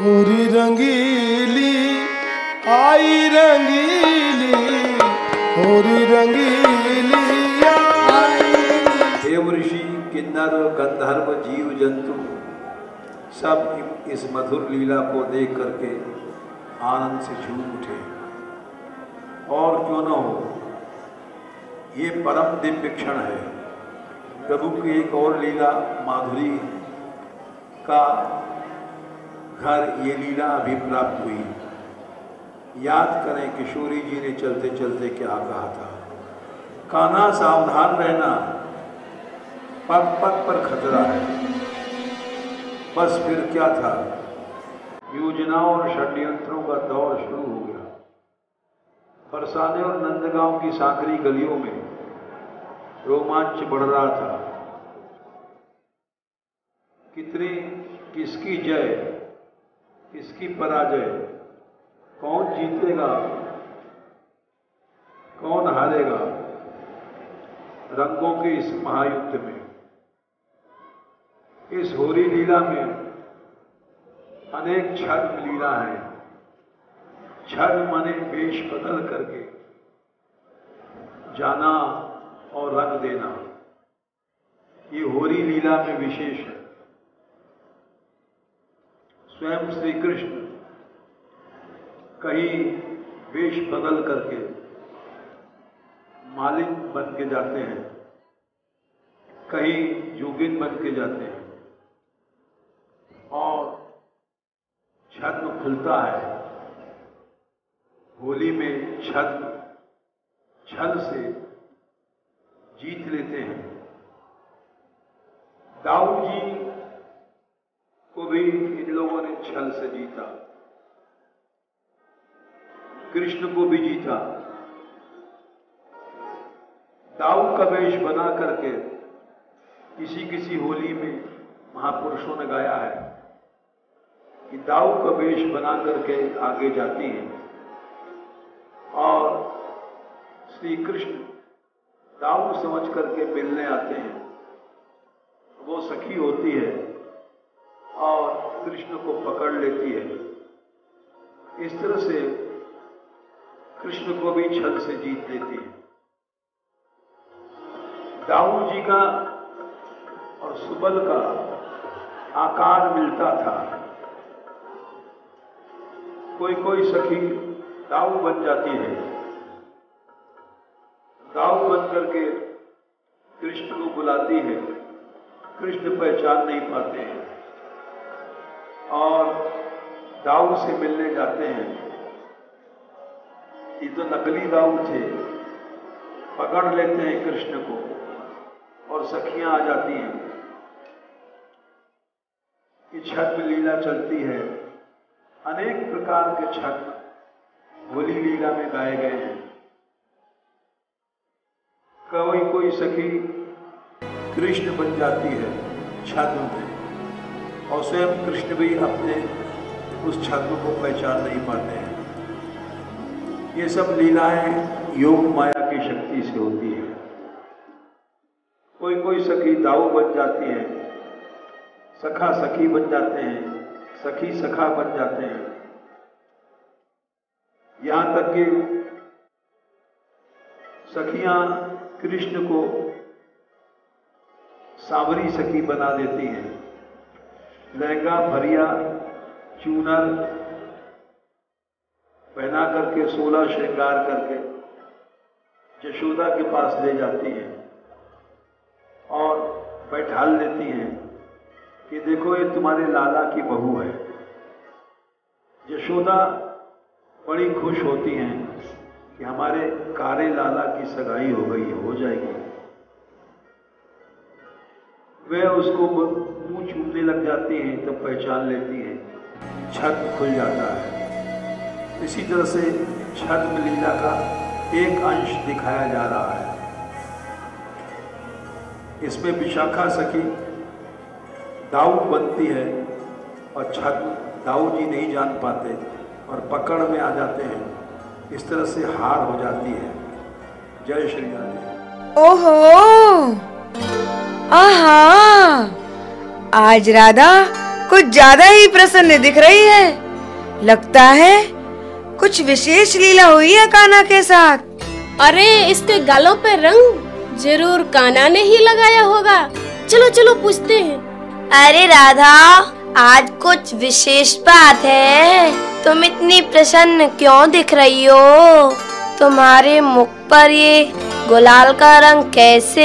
होरी रंगीली आई रंगीली, होरी रंगीली आई। देव ऋषि किन्नर गंधर्व जीव जंतु सब इस मधुर लीला को देख करके आनंद से झूम उठे। और क्यों न हो, ये परम दिव्य क्षण है। प्रभु की एक और लीला माधुरी का घर ये लीला अभी प्राप्त हुई। याद करें किशोरी जी ने चलते चलते क्या कहा था, कान्हा सावधान रहना, पग पग पर खतरा है। बस फिर क्या था, योजनाओं और षड्यंत्रों का दौर शुरू हो गया। बरसाने और नंदगांव की सांकरी गलियों में रोमांच बढ़ रहा था। किसकी जय, किसकी पराजय, कौन जीतेगा, कौन हारेगा, रंगों के इस महायुद्ध में, इस होरी लीला में अनेक छद्म लीला है। छद्म माने वेश बदल करके जाना और रंग देना, ये होरी लीला में विशेष है। स्वयं श्री कृष्ण कहीं वेश बदल करके मालिक बन के जाते हैं, कहीं जोगिन बन के जाते हैं, और छद्म खुलता है। होली में छद्म छल से जीत लेते हैं। दाऊद जी को भी इन लोगों ने छल से जीता, कृष्ण को भी जीता। दाऊद का वेश बना करके किसी किसी होली में महापुरुषों ने गाया है कि दाऊद का वेश बना करके आगे जाती हैं और श्री कृष्ण दाऊद समझ करके मिलने आते हैं। वो सखी होती है और कृष्ण को पकड़ लेती है। इस तरह से कृष्ण को भी छल से जीत लेती है। दाऊद जी का और सुबल का आकार मिलता था। कोई कोई सखी दाऊद बन जाती है, दाऊद बन करके कृष्ण को बुलाती है, कृष्ण पहचान नहीं पाते हैं और दाऊद से मिलने जाते हैं। ये तो नकली दाऊद थे, पकड़ लेते हैं कृष्ण को और सखियां आ जाती हैं। ये छद्म लीला चलती है। अनेक प्रकार के छद्म होली लीला में गाए गए हैं। कोई सखी कृष्ण बन जाती है छद्म में, और स्वयं कृष्ण भी अपने उस छद्म को पहचान नहीं पाते हैं। ये सब लीलाएं योग माया की शक्ति से होती है। कोई सखी दाऊ बन जाती है, सखा सखी बन जाते हैं, सखी सखा बन जाते हैं। यहां तक कि सखियां कृष्ण को सांवरी सखी बना देती हैं। लहंगा भरिया चूनर पहना करके 16 श्रृंगार करके यशोदा के पास ले जाती हैं और बैठाल लेती हैं कि देखो ये तुम्हारे लाला की बहू है। यशोदा बड़ी खुश होती हैं कि हमारे कारे लाला की सगाई हो गई है, हो जाएगी। वे उसको मुंह चूमने लग जाती हैं, तब पहचान लेती हैं, छद्म खुल जाता है। इसी तरह से छद्म लीला का एक अंश दिखाया जा रहा है। इसमें विशाखा सखी दाऊद बनती है और छद्म दाऊद जी नहीं जान पाते और पकड़ में आ जाते हैं। इस तरह से हार हो जाती है। जय श्री राधे। ओहो, आहा, आज राधा कुछ ज्यादा ही प्रसन्न दिख रही है। लगता है कुछ विशेष लीला हुई है कान्हा के साथ। अरे इसके गालों पे रंग जरूर कान्हा ने ही लगाया होगा। चलो चलो पूछते हैं। अरे राधा, आज कुछ विशेष बात है। तुम इतनी प्रसन्न क्यों दिख रही हो? तुम्हारे मुख पर ये गुलाल का रंग कैसे?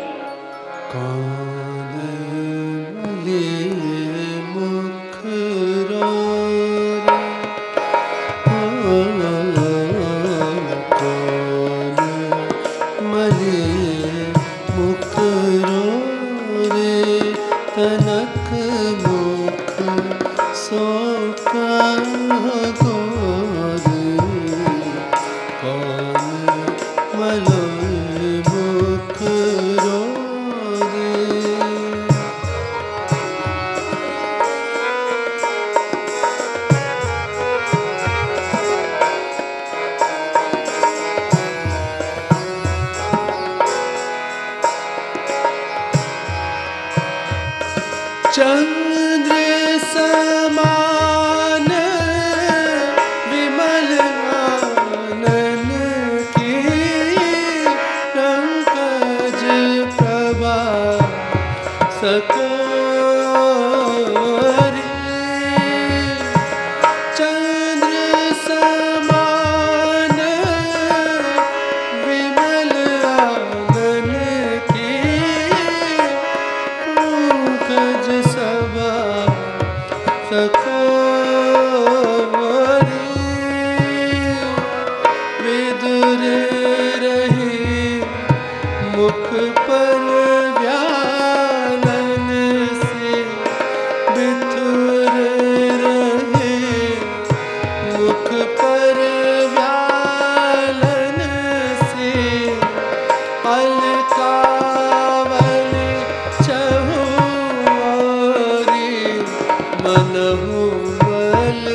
चंद्र समान विमल आनन की पंकज प्रभा सकोरी। चंद्र समान विमल आनन की पंकज सभा सकोरी। विदुर रही मुख पर व्यालन से, विदुर रहे मुख पर व्यालन से, अलकावल चहुरी मनहु बल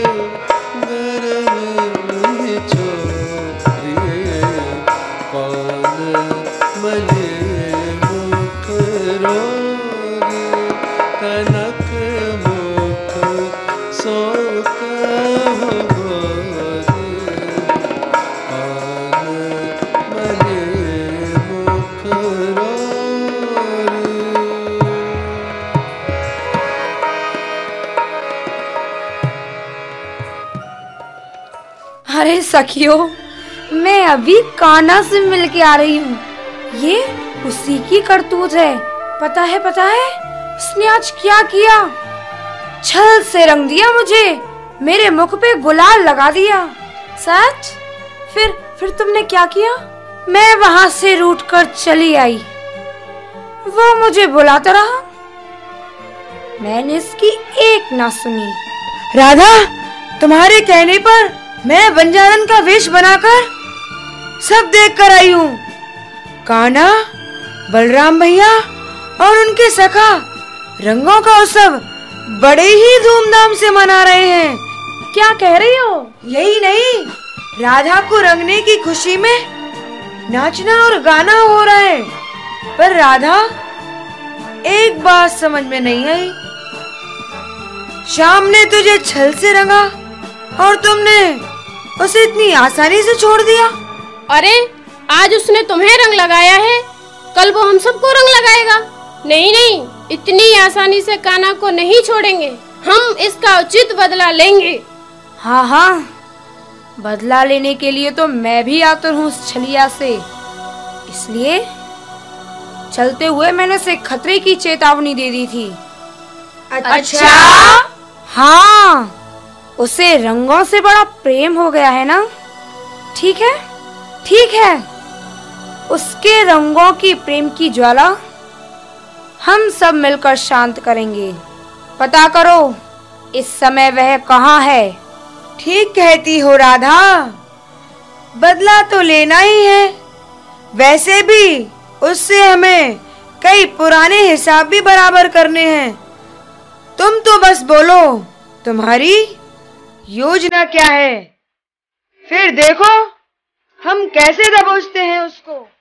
गरल चोरी। कौन मले मुख रोरी, कनक मुख शोक होरी। कौन मले मुख रोरी। अरे सखियों, मैं अभी कान्हा से मिल के आ रही हूँ। ये उसी की करतूत है। पता है उसने आज क्या किया? छल से रंग दिया मुझे, मेरे मुख पे गुलाल लगा दिया। सच? फिर तुमने क्या किया? मैं वहाँ से रूठ कर चली आई। वो मुझे बुलाता रहा, मैंने इसकी एक ना सुनी। राधा, तुम्हारे कहने पर मैं बंजारन का वेश बनाकर सब देख कर आई हूँ। कान्हा, बलराम भैया और उनके सखा रंगों का उत्सव बड़े ही धूमधाम से मना रहे हैं। क्या कह रही हो? यही नहीं, राधा को रंगने की खुशी में नाचना और गाना हो रहा है। पर राधा, एक बात समझ में नहीं आई। श्याम ने तुझे छल से रंगा और तुमने उसे इतनी आसानी से छोड़ दिया। अरे आज उसने तुम्हें रंग लगाया है, कल वो हम सबको रंग लगाएगा। नहीं, इतनी आसानी से कान्हा को नहीं छोड़ेंगे। हम इसका उचित बदला लेंगे। हाँ, बदला लेने के लिए तो मैं भी आतुर हूँ उस छलिया से। इसलिए चलते हुए मैंने उसे खतरे की चेतावनी दे दी थी। अच्छा? हाँ, उसे रंगों से बड़ा प्रेम हो गया है ना। ठीक है, उसके रंगों की प्रेम की ज्वाला हम सब मिलकर शांत करेंगे। पता करो इस समय वह कहाँ है। ठीक कहती हो राधा, बदला तो लेना ही है। वैसे भी उससे हमें कई पुराने हिसाब भी बराबर करने हैं। तुम तो बस बोलो, तुम्हारी योजना क्या है? फिर देखो हम कैसे दबोचते हैं उसको।